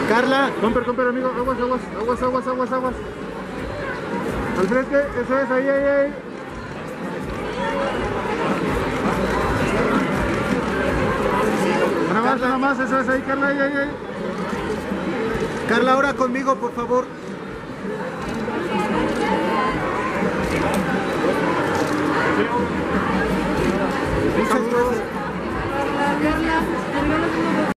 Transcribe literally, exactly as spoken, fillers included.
Carla. Comper, comper, amigo. Aguas, aguas, aguas, aguas, aguas, aguas. Al frente, eso es, ahí, ahí, ahí. Nada más, nada más, eso es, ahí, Carla, ahí, ahí, ahí. Carla, ahora conmigo, por favor.